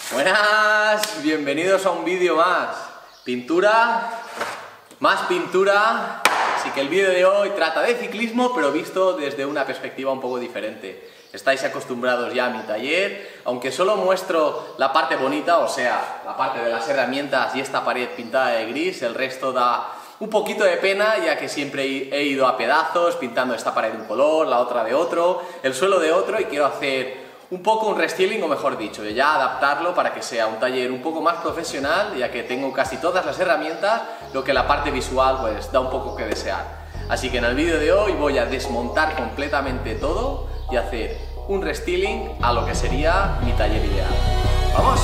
Buenas, bienvenidos a un vídeo más. Pintura, más pintura. Así que el vídeo de hoy trata de ciclismo, pero visto desde una perspectiva un poco diferente. Estáis acostumbrados ya a mi taller, aunque solo muestro la parte bonita, o sea, la parte de las herramientas y esta pared pintada de gris, el resto da un poquito de pena, ya que siempre he ido a pedazos, pintando esta pared de un color, la otra de otro, el suelo de otro, y quiero hacer un poco un restyling, o mejor dicho, de ya adaptarlo para que sea un taller un poco más profesional, ya que tengo casi todas las herramientas, lo que la parte visual pues da un poco que desear. Así que en el vídeo de hoy voy a desmontar completamente todo y hacer un restyling a lo que sería mi taller ideal. ¡Vamos!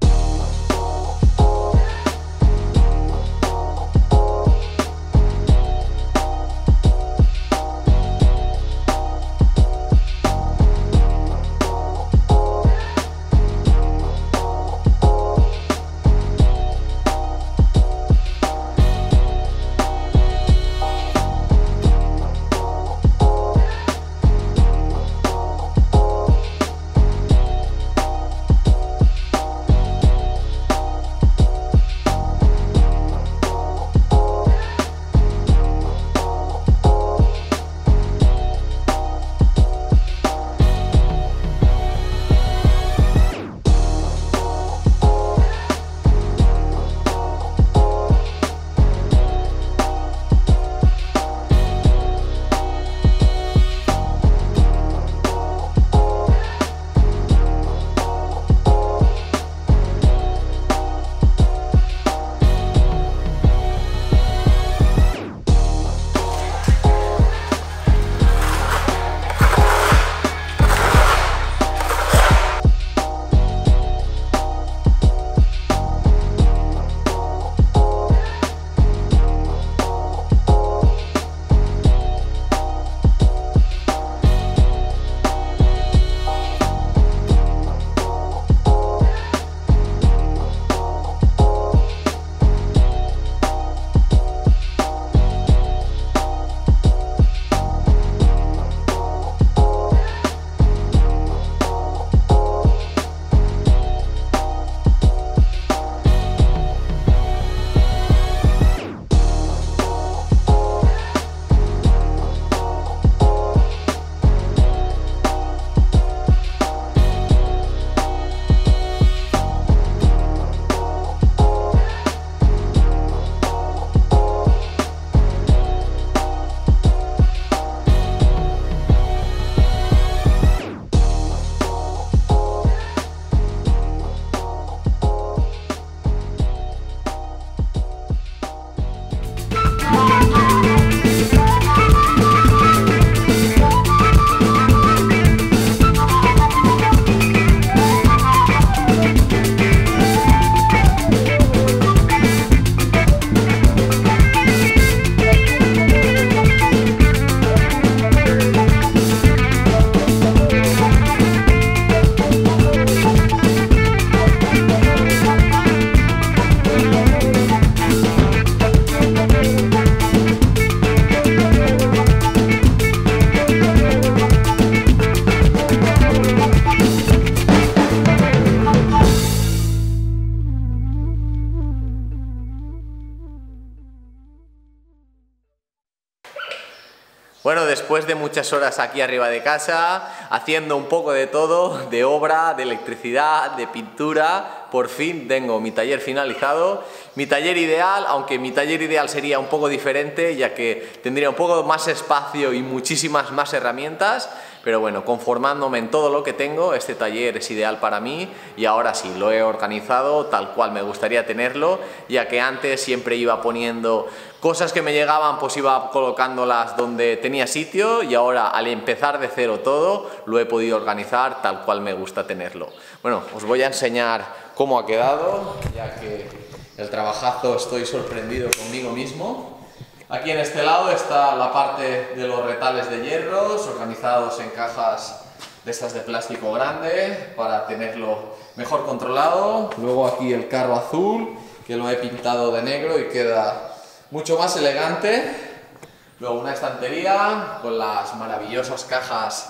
Bueno, después de muchas horas aquí arriba de casa, haciendo un poco de todo, de obra, de electricidad, de pintura, por fin tengo mi taller finalizado. Mi taller ideal, aunque mi taller ideal sería un poco diferente, ya que tendría un poco más espacio y muchísimas más herramientas, pero bueno, conformándome en todo lo que tengo, este taller es ideal para mí y ahora sí, lo he organizado tal cual me gustaría tenerlo, ya que antes siempre iba poniendo cosas que me llegaban, pues iba colocándolas donde tenía sitio, y ahora al empezar de cero todo, lo he podido organizar tal cual me gusta tenerlo. Bueno, os voy a enseñar cómo ha quedado, ya que el trabajazo estoy sorprendido conmigo mismo. Aquí en este lado está la parte de los retales de hierros, organizados en cajas de estas de plástico grande, para tenerlo mejor controlado. Luego aquí el carro azul, que lo he pintado de negro y queda mucho más elegante. Luego una estantería con las maravillosas cajas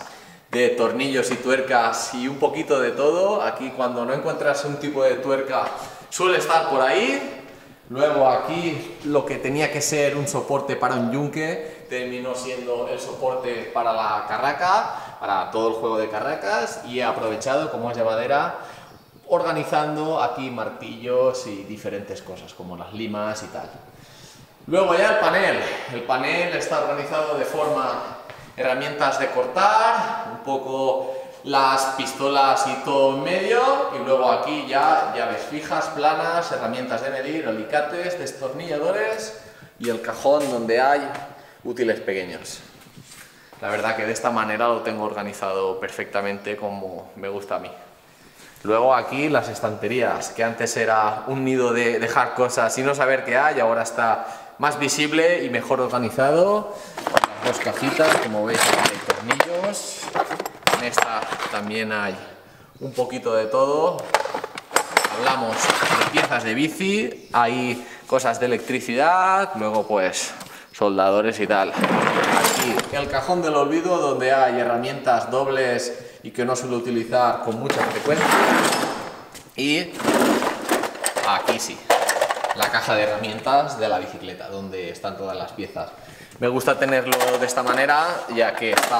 de tornillos y tuercas y un poquito de todo. Aquí cuando no encuentras un tipo de tuerca suele estar por ahí. Luego aquí lo que tenía que ser un soporte para un yunque terminó siendo el soporte para la carraca, para todo el juego de carracas, y he aprovechado, como es de madera, organizando aquí martillos y diferentes cosas como las limas y tal. Luego ya el panel está organizado de forma herramientas de cortar, un poco las pistolas y todo en medio, y luego aquí ya llaves fijas, planas, herramientas de medir, alicates, destornilladores y el cajón donde hay útiles pequeños. La verdad que de esta manera lo tengo organizado perfectamente como me gusta a mí. Luego aquí las estanterías, que antes era un nido de dejar cosas y no saber qué hay, ahora está más visible y mejor organizado. Las dos cajitas, como veis aquí hay tornillos. En esta también hay un poquito de todo. Hablamos de piezas de bici, hay cosas de electricidad, luego pues soldadores y tal. Aquí el cajón del olvido, donde hay herramientas dobles y que no suelo utilizar con mucha frecuencia. Y aquí sí, la caja de herramientas de la bicicleta, donde están todas las piezas. Me gusta tenerlo de esta manera, ya que está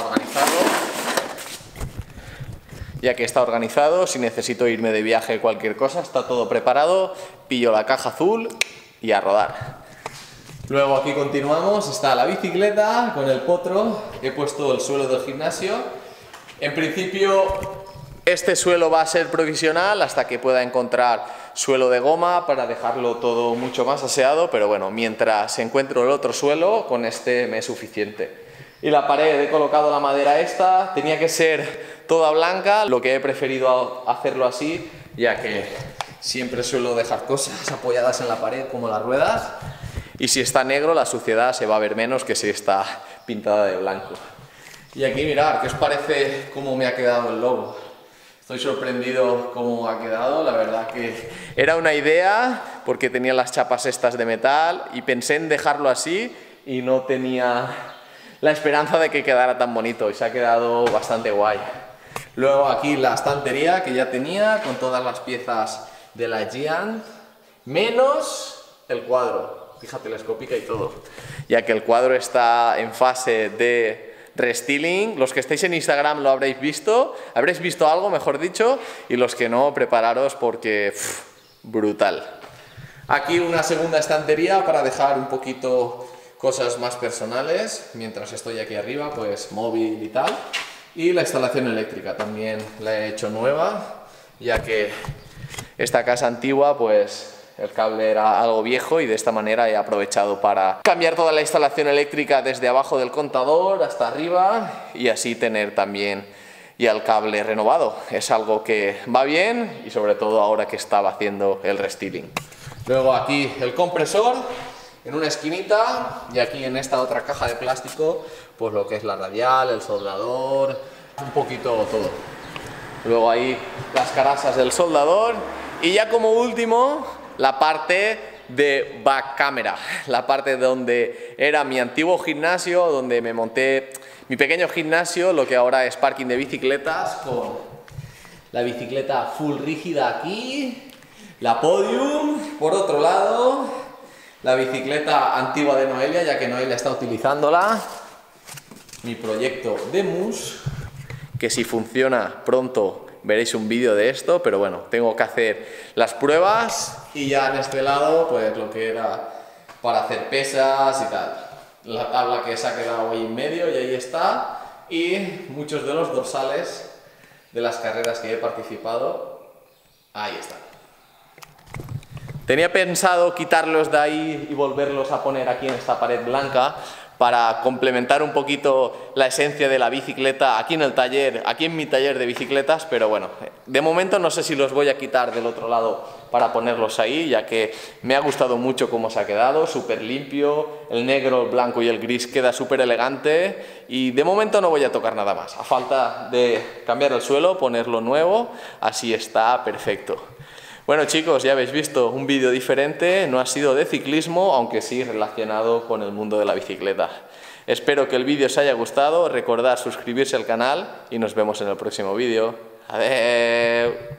organizado. Si necesito irme de viaje, cualquier cosa, está todo preparado. Pillo la caja azul y a rodar. Luego aquí continuamos, está la bicicleta con el potro. He puesto el suelo del gimnasio. En principio este suelo va a ser provisional hasta que pueda encontrar suelo de goma para dejarlo todo mucho más aseado, pero bueno, mientras encuentro el otro suelo, con este me es suficiente. Y la pared, he colocado la madera esta, tenía que ser toda blanca, lo que he preferido hacerlo así, ya que siempre suelo dejar cosas apoyadas en la pared como las ruedas, y si está negro la suciedad se va a ver menos que si está pintada de blanco. Y aquí mirad, ¿qué os parece cómo me ha quedado el logo? Estoy sorprendido cómo ha quedado, la verdad que era una idea porque tenía las chapas estas de metal y pensé en dejarlo así y no tenía la esperanza de que quedara tan bonito y se ha quedado bastante guay. Luego aquí la estantería que ya tenía con todas las piezas de la Giant, menos el cuadro, fija telescópica y todo, ya que el cuadro está en fase de restyling. Los que estéis en Instagram lo habréis visto algo, mejor dicho, y los que no, prepararos porque brutal. Aquí una segunda estantería para dejar un poquito cosas más personales, mientras estoy aquí arriba, pues móvil y tal. Y la instalación eléctrica también la he hecho nueva, ya que esta casa antigua pues el cable era algo viejo y de esta manera he aprovechado para cambiar toda la instalación eléctrica desde abajo del contador hasta arriba y así tener también ya el cable renovado. Es algo que va bien y sobre todo ahora que estaba haciendo el restyling. Luego aquí el compresor en una esquinita y aquí en esta otra caja de plástico pues lo que es la radial, el soldador, un poquito todo. Luego ahí las carasas del soldador y ya como último la parte de back camera, la parte donde era mi antiguo gimnasio, donde me monté mi pequeño gimnasio, lo que ahora es parking de bicicletas, con la bicicleta full rígida aquí, la podium por otro lado, la bicicleta antigua de Noelia, ya que Noelia está utilizándola, mi proyecto de mus, que si funciona pronto veréis un vídeo de esto, pero bueno, tengo que hacer las pruebas y ya en este lado pues lo que era para hacer pesas y tal. La tabla que se ha quedado ahí en medio y ahí está, y muchos de los dorsales de las carreras que he participado, ahí están. Tenía pensado quitarlos de ahí y volverlos a poner aquí en esta pared blanca para complementar un poquito la esencia de la bicicleta aquí en el taller, aquí en mi taller de bicicletas, pero bueno, de momento no sé si los voy a quitar del otro lado para ponerlos ahí, ya que me ha gustado mucho cómo se ha quedado, súper limpio, el negro, el blanco y el gris queda súper elegante y de momento no voy a tocar nada más, a falta de cambiar el suelo, ponerlo nuevo, así está perfecto. Bueno chicos, ya habéis visto un vídeo diferente, no ha sido de ciclismo, aunque sí relacionado con el mundo de la bicicleta. Espero que el vídeo os haya gustado, recordad suscribirse al canal y nos vemos en el próximo vídeo. Adiós.